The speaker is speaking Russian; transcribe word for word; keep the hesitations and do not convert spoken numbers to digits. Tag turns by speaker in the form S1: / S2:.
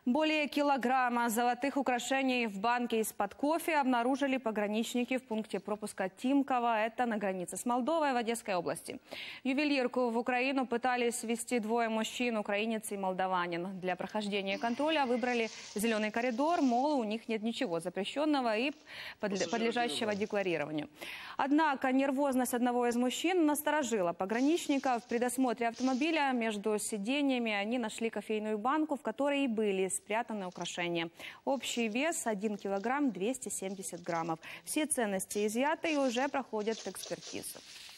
S1: Более килограмма золотых украшений в банке из-под кофе обнаружили пограничники в пункте пропуска Тимково. Это на границе с Молдовой в Одесской области. Ювелирку в Украину пытались ввести двое мужчин, украинец и молдаванин. Для прохождения контроля выбрали зеленый коридор, мол, у них нет ничего запрещенного и подлежащего декларированию. Однако нервозность одного из мужчин насторожила пограничников. При досмотре автомобиля между сиденьями они нашли кофейную банку, в которой и были спрятаны украшения. Общий вес один килограмм двести семьдесят граммов. Все ценности изъяты и уже проходят экспертизу.